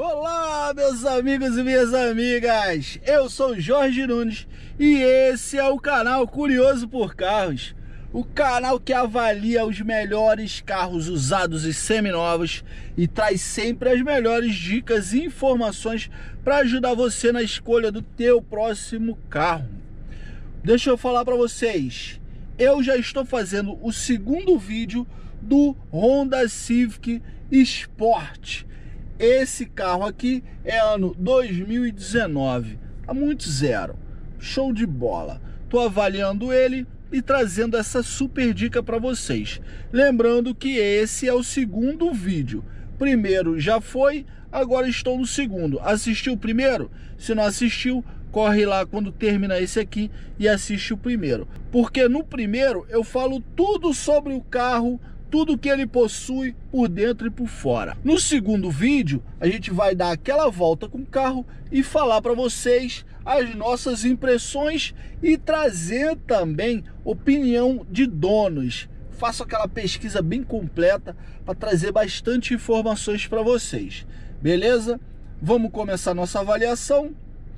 Olá, meus amigos e minhas amigas, eu sou Jorge Nunes e esse é o canal Curioso por Carros, o canal que avalia os melhores carros usados e seminovos e traz sempre as melhores dicas e informações para ajudar você na escolha do teu próximo carro. Deixa eu falar para vocês, eu já estou fazendo o segundo vídeo do Honda Civic Sport. Esse carro aqui é ano 2019, tá muito zero, show de bola. Tô avaliando ele e trazendo essa super dica para vocês. Lembrando que esse é o segundo vídeo. Primeiro já foi, agora estou no segundo. Assistiu o primeiro? Se não assistiu, corre lá quando termina esse aqui e assiste o primeiro. Porque no primeiro eu falo tudo sobre o carro, tudo que ele possui por dentro e por fora. No segundo vídeo, a gente vai dar aquela volta com o carro e falar para vocês as nossas impressões e trazer também opinião de donos. Faço aquela pesquisa bem completa para trazer bastante informações para vocês. Beleza? Vamos começar nossa avaliação.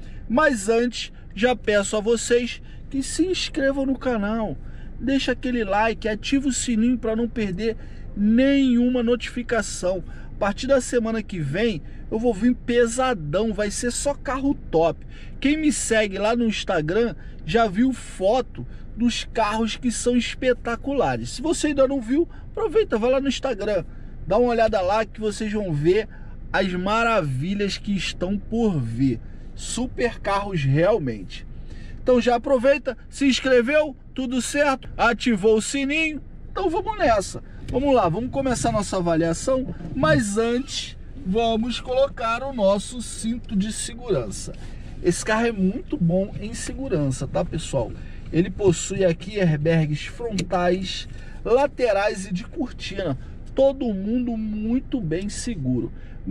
Mas antes, já peço a vocês que se inscrevam no canal. Deixa aquele like, ativa o sininho para não perder nenhuma notificação. A partir da semana que vem eu vou vir pesadão, vai ser só carro top. Quem me segue lá no Instagram já viu foto dos carros que são espetaculares. Se você ainda não viu, aproveita, vai lá no Instagram, dá uma olhada lá que vocês vão ver as maravilhas que estão por vir. Super carros realmente. Então já aproveita, se inscreveu, tudo certo, ativou o sininho, então vamos nessa. Vamos lá, vamos começar nossa avaliação, mas antes vamos colocar o nosso cinto de segurança. Esse carro é muito bom em segurança, tá pessoal? Ele possui aqui airbags frontais, laterais e de cortina. Todo mundo muito bem seguro,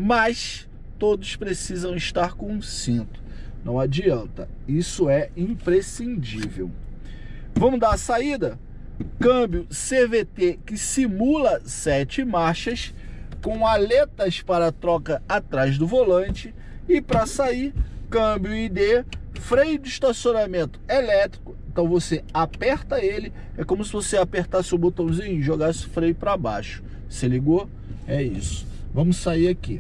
mas todos precisam estar com um cinto. Não adianta, isso é imprescindível. Vamos dar a saída? Câmbio CVT que simula 7 marchas, com aletas para troca atrás do volante. E para sair, câmbio ID, freio de estacionamento elétrico. Então você aperta ele, é como se você apertasse o botãozinho e jogasse o freio para baixo. Se ligou? É isso. Vamos sair aqui.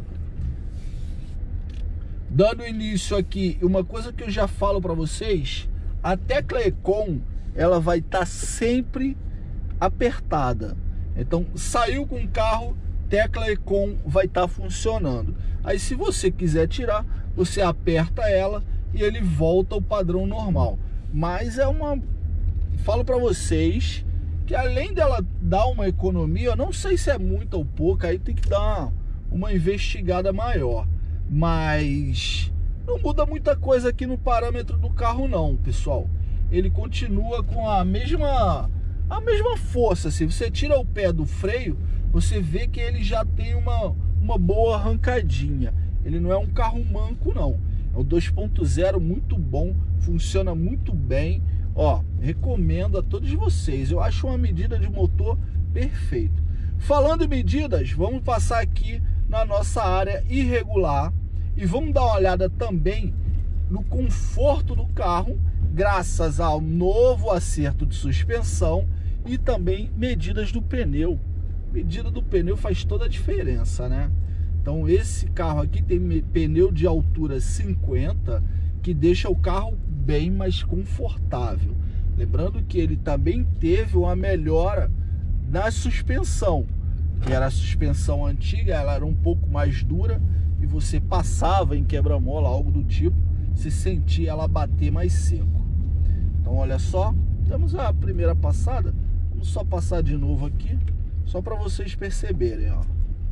Dando início aqui, uma coisa que eu já falo para vocês, a tecla ECOM, ela vai estar sempre apertada. Então, saiu com o carro, tecla ECOM vai estar funcionando. Aí, se você quiser tirar, você aperta ela e ele volta ao padrão normal. Mas é uma... Falo para vocês que além dela dar uma economia, eu não sei se é muito ou pouco, aí tem que dar uma investigada maior. Mas não muda muita coisa aqui no parâmetro do carro não, pessoal. Ele continua com a mesma força. Se você tira o pé do freio, você vê que ele já tem uma boa arrancadinha. Ele não é um carro manco não. É um 2.0 muito bom, funciona muito bem. Ó, recomendo a todos vocês. Eu acho uma medida de motor perfeito. Falando em medidas, vamos passar aqui na nossa área irregular e vamos dar uma olhada também no conforto do carro, graças ao novo acerto de suspensão e também medidas do pneu. Medida do pneu faz toda a diferença, né? Então esse carro aqui tem pneu de altura 50, que deixa o carro bem mais confortável. Lembrando que ele também teve uma melhora na suspensão, que era a suspensão antiga, ela era um pouco mais dura e você passava em quebra-mola, algo do tipo, se sentia ela bater mais seco. Então olha só, temos a primeira passada, vamos só passar de novo aqui, só para vocês perceberem, ó.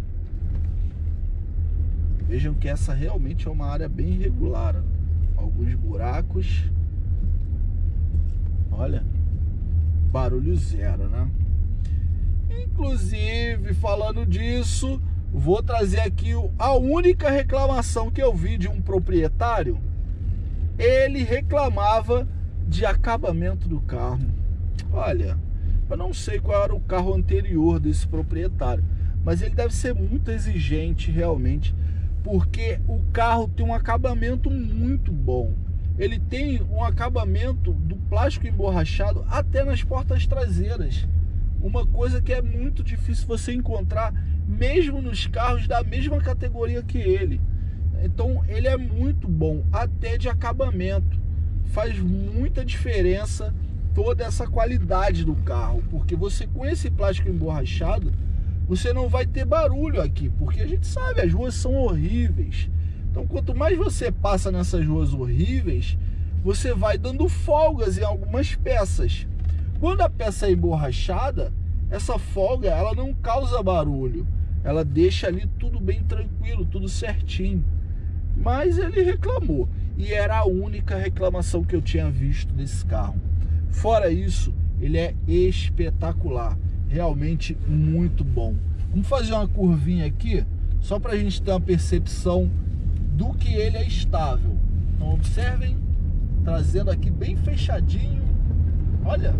Vejam que essa realmente é uma área bem irregular, ó. Alguns buracos, olha, barulho zero, né? Inclusive, falando disso, vou trazer aqui a única reclamação que eu vi de um proprietário. Ele reclamava de acabamento do carro. Olha, eu não sei qual era o carro anterior desse proprietário, mas ele deve ser muito exigente realmente porque o carro tem um acabamento muito bom. Ele tem um acabamento do plástico emborrachado até nas portas traseiras. Uma coisa que é muito difícil você encontrar, mesmo nos carros da mesma categoria que ele. Então ele é muito bom, até de acabamento. Faz muita diferença toda essa qualidade do carro, porque você com esse plástico emborrachado, você não vai ter barulho aqui, porque a gente sabe, as ruas são horríveis. Então quanto mais você passa nessas ruas horríveis, você vai dando folgas em algumas peças. Quando a peça é emborrachada, essa folga ela não causa barulho, ela deixa ali tudo bem tranquilo, tudo certinho. Mas ele reclamou, e era a única reclamação que eu tinha visto desse carro. Fora isso, ele é espetacular, realmente muito bom. Vamos fazer uma curvinha aqui, só para a gente ter uma percepção do que ele é estável. Então observem, trazendo aqui bem fechadinho, olha,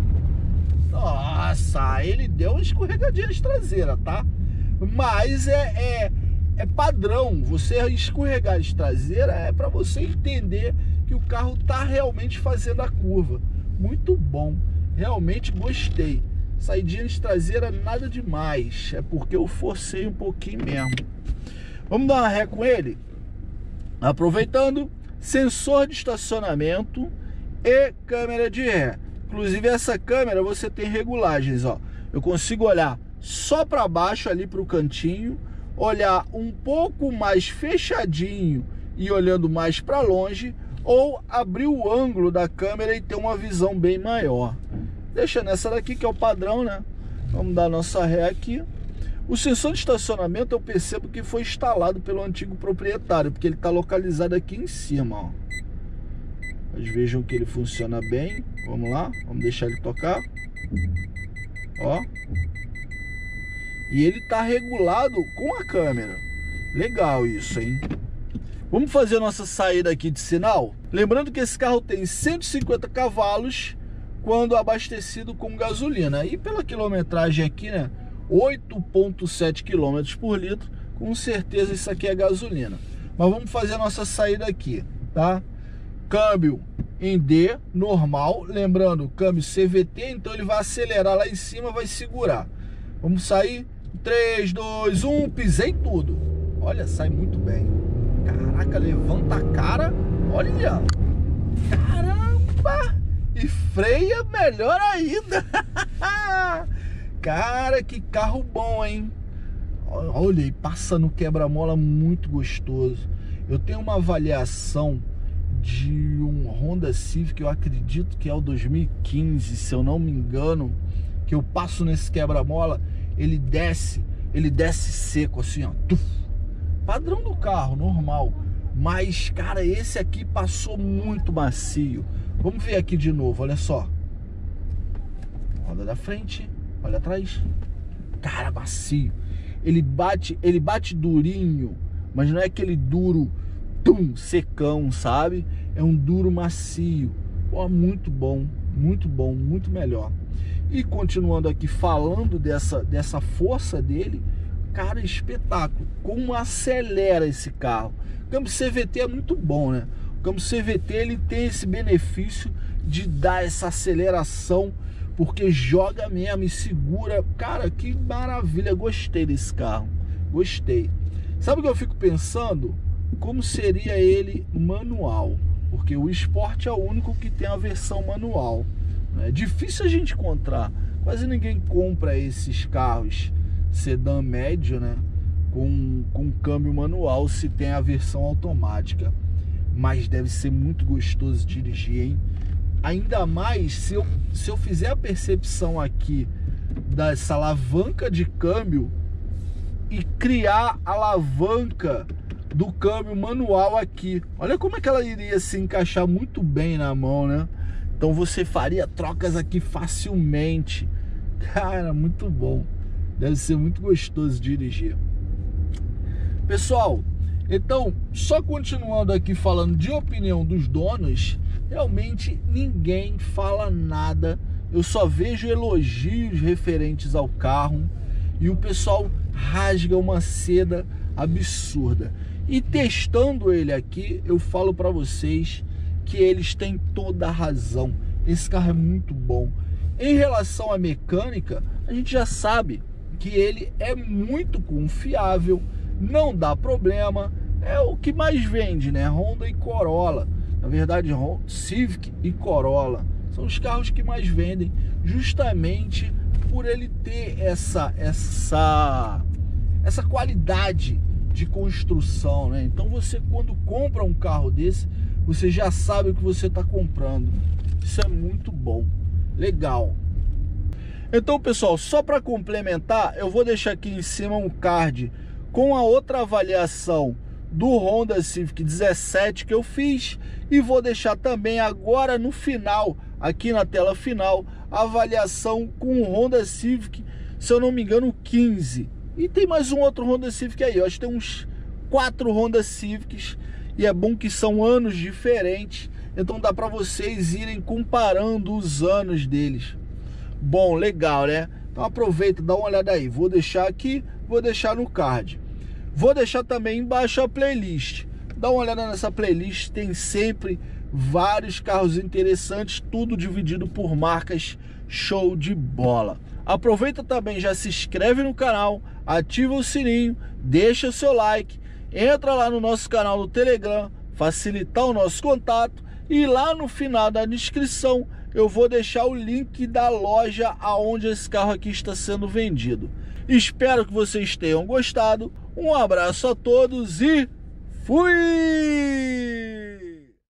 nossa, ele deu uma escorregadinha traseira, tá? Mas é padrão, você escorregar de traseira é para você entender que o carro tá realmente fazendo a curva. Muito bom, realmente gostei. Saidinha de traseira nada demais, é porque eu forcei um pouquinho mesmo. Vamos dar uma ré com ele? Aproveitando, sensor de estacionamento e câmera de ré. Inclusive essa câmera você tem regulagens, ó. Eu consigo olhar só para baixo ali para o cantinho, olhar um pouco mais fechadinho e olhando mais para longe, ou abrir o ângulo da câmera e ter uma visão bem maior. Deixa nessa daqui que é o padrão, né? Vamos dar nossa ré aqui. O sensor de estacionamento eu percebo que foi instalado pelo antigo proprietário, porque ele está localizado aqui em cima, ó. Mas vejam que ele funciona bem. Vamos lá, vamos deixar ele tocar. Ó. E ele está regulado com a câmera. Legal isso, hein? Vamos fazer a nossa saída aqui de sinal. Lembrando que esse carro tem 150 cavalos quando abastecido com gasolina. E pela quilometragem aqui, né? 8,7 km por litro. Com certeza isso aqui é gasolina. Mas vamos fazer a nossa saída aqui, tá? Câmbio em D, normal. Lembrando, câmbio CVT, então ele vai acelerar lá em cima, vai segurar. Vamos sair. 3, 2, 1, pisei tudo. Olha, sai muito bem. Caraca, levanta a cara. Olha. Caramba. E freia melhor ainda. Cara, que carro bom, hein? Olha, e passa no quebra-mola muito gostoso. Eu tenho uma avaliação de um Honda Civic, eu acredito que é o 2015, se eu não me engano, que eu passo nesse quebra-mola, ele desce seco assim, ó. Tuf. Padrão do carro, normal. Mas, cara, esse aqui passou muito macio. Vamos ver aqui de novo, olha só. Roda da frente, olha atrás. Cara, macio. Ele bate durinho, mas não é aquele duro, secão, sabe? É um duro macio. Pô, muito bom, muito melhor. E continuando aqui falando dessa força dele, cara, espetáculo. Como acelera esse carro. O câmbio CVT é muito bom, né? O câmbio CVT ele tem esse benefício de dar essa aceleração, porque joga mesmo e segura. Cara, que maravilha, gostei desse carro, gostei. Sabe o que eu fico pensando? Como seria ele manual? Porque o Sport é o único que tem a versão manual. É difícil a gente encontrar, quase ninguém compra esses carros sedã médio, né, com câmbio manual, se tem a versão automática. Mas deve ser muito gostoso dirigir, hein? Ainda mais se eu fizer a percepção aqui dessa alavanca de câmbio e criar a alavanca do câmbio manual aqui. Olha como é que ela iria se encaixar muito bem na mão, né? Então você faria trocas aqui facilmente. Cara, muito bom. Deve ser muito gostoso dirigir. Pessoal, então, só continuando aqui falando de opinião dos donos, realmente ninguém fala nada. Eu só vejo elogios referentes ao carro e o pessoal rasga uma seda absurda. E testando ele aqui, eu falo para vocês que eles têm toda a razão. Esse carro é muito bom. Em relação à mecânica, a gente já sabe que ele é muito confiável, não dá problema, é o que mais vende, né? Honda e Corolla, na verdade Honda Civic e Corolla são os carros que mais vendem, justamente por ele ter essa qualidade de construção, né? Então você, quando compra um carro desse, você já sabe o que você está comprando. Isso é muito bom, legal. Então, pessoal, só para complementar, eu vou deixar aqui em cima um card com a outra avaliação do Honda Civic 17 que eu fiz, e vou deixar também agora no final, aqui na tela final, a avaliação com o Honda Civic, se eu não me engano, 15. E tem mais um outro Honda Civic aí, eu acho que tem uns 4 Honda Civics, e é bom que são anos diferentes, então dá para vocês irem comparando os anos deles. Bom, legal, né? Então aproveita, dá uma olhada aí. Vou deixar aqui, vou deixar no card. Vou deixar também embaixo a playlist. Dá uma olhada nessa playlist, tem sempre vários carros interessantes, tudo dividido por marcas, show de bola. Aproveita também, já se inscreve no canal, ativa o sininho, deixa o seu like, entra lá no nosso canal do Telegram, facilitar o nosso contato, e lá no final da descrição eu vou deixar o link da loja aonde esse carro aqui está sendo vendido. Espero que vocês tenham gostado. Um abraço a todos e fui!